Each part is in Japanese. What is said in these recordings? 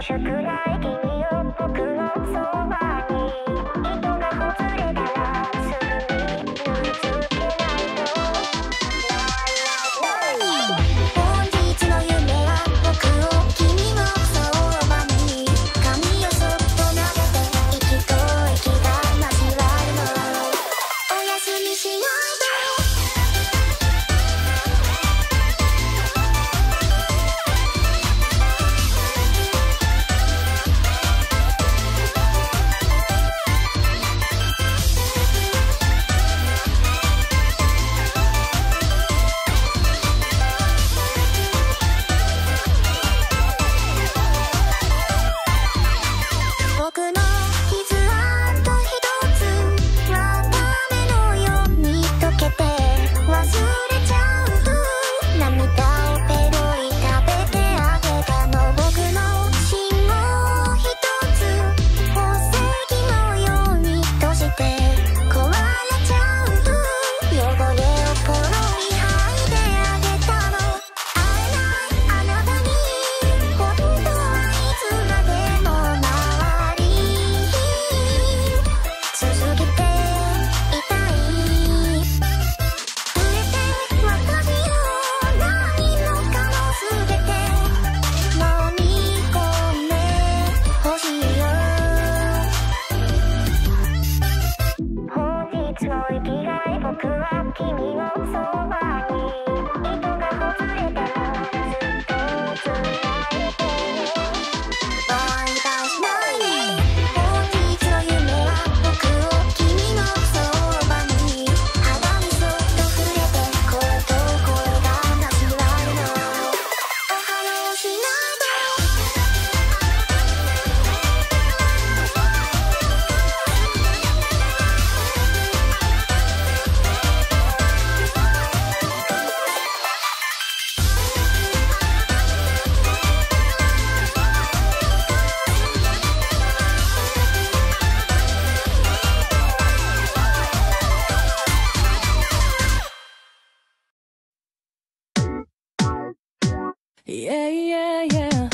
Yeah, yeah, yeah.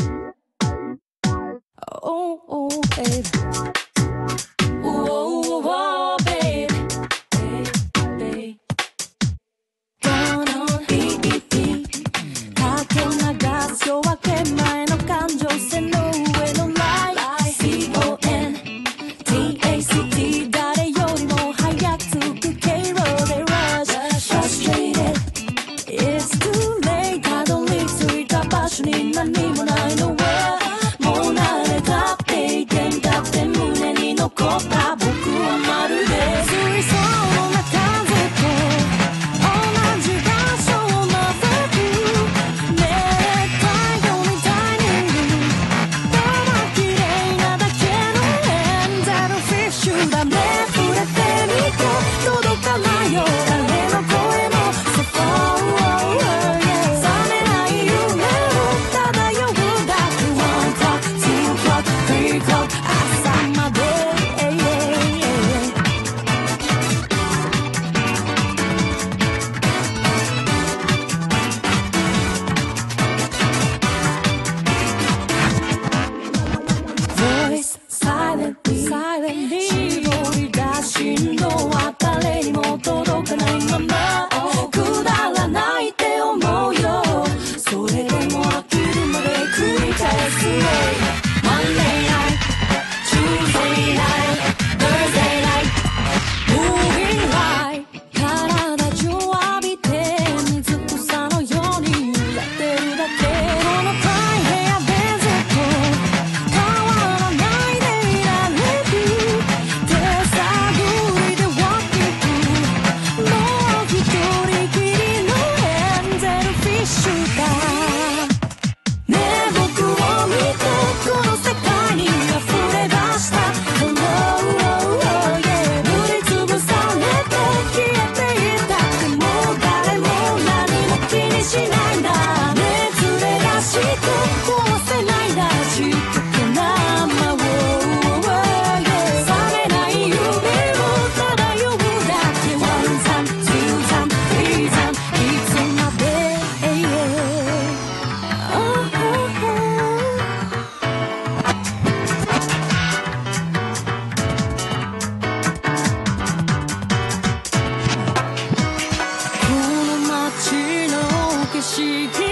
Oh, oh, babe. Whoa, whoa, babe. Babe, babe. Down on beat, beat, beat. かけ流す夜明け前の感情線の上のライト CONTACT 誰よりも早く着く経路で Rush Frustrated It's too late たどり着いた場所に何もないのはもう慣れたっていてだって胸に残った僕はまるで水槽の中ずっと同じ場所をまたくねえ太陽みたいにただ綺麗なだけのエンゼルフィッシュだね触れてみて届かないよ誰の声も So far away 覚めない夢を漂うだけ One clock, two clock, three clock 朝までVoice silently 絞り出しのは誰にも届かないままくだらないって思うよそれでも飽きるまで繰り返す Monday night Tuesday night Thursday night Moving right 体中浴びて水草のように揺れてるだけこの大部屋でずっと変わらないでいられる手探りで Walking through もう一人きりのエンゼルフィッシュだねえ僕を見てこの世界に溢れ出した Hello, yeah 塗りつぶされて消えていたでも誰も何も気にしないんだねえ連れ出して壊せないんだちっとけなまま覚めない夢を漂うだけ One time, two time, three time いつまで識